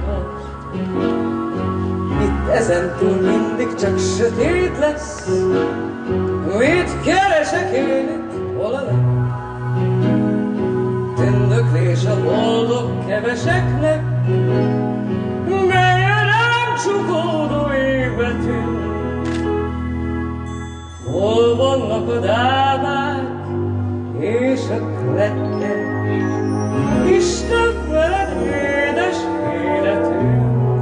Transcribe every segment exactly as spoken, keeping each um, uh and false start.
vagy. Itt ezentúl mindig csak sötét lesz. Mit keresek én itt, hol a leg? Tündöklés a boldog keveseknek, melyen nem csukódó égbetű. Hol vannak a dámák és a klekkek? Isten veled, édes életünk.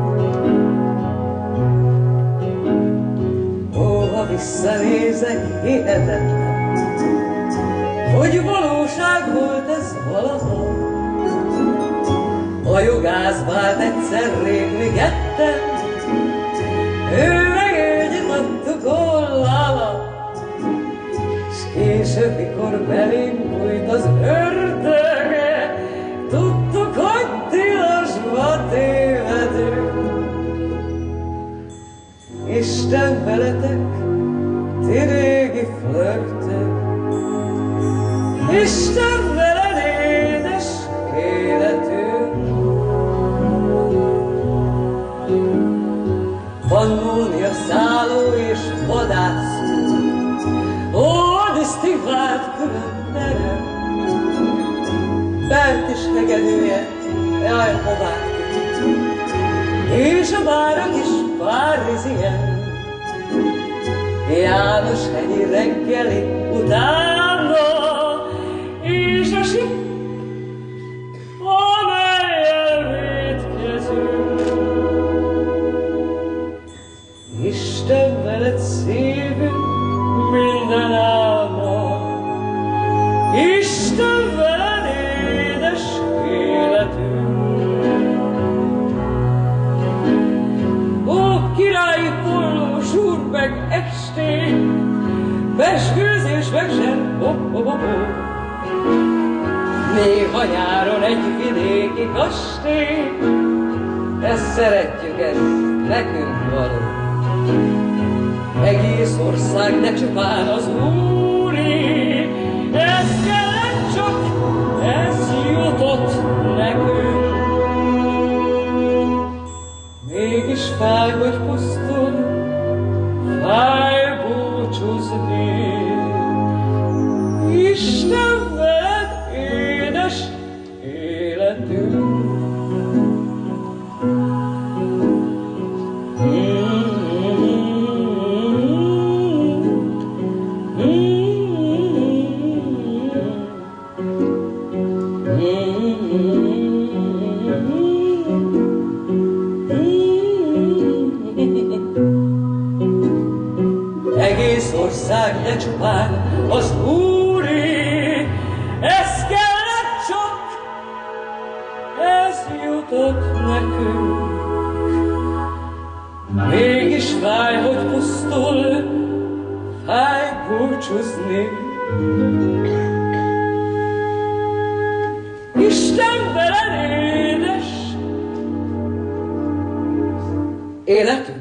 Ó, ha visszanézek, hihetetlen, hogy valóság volt ez valaha. A jogász vált egyszer rég mi ketten, ő meg egyet adtuk ollála. S később, mikor belénk bújt az ördöge, tudtuk, hogy tilasba tévedünk. Isten veletek, ti régi flörtök, Isten veled, édes életünk. Pannónia szálló és vadász, ó, disztivált külön merem. Bert is hegedője, jaj, hová köt, és a bárak is párizien. János hegyi reggeli utána, és a sik, amellyel vétkezünk. Isten veled szívünk minden álma, Isten veled, édes életünk. Ó, királyi pollós úr meg esték, pezsgőzés meg zseb, ho-ho-ho-ho. Néha nyáron egy vidéki kastély, ezt szeretjük, ez nekünk való. Egész ország, ne csupán az úri, ez kellett csak, ez jutott nekünk. Mégis fáj, hogy pusztul, fáj búcsúzni. Isten veled, édes életünk. Egész ország, ne csupán az úri, ez kellett csak, ez jutott nekünk. Mégis fáj, hogy pusztul, fáj búcsúzni. Isten veled, édes életünk.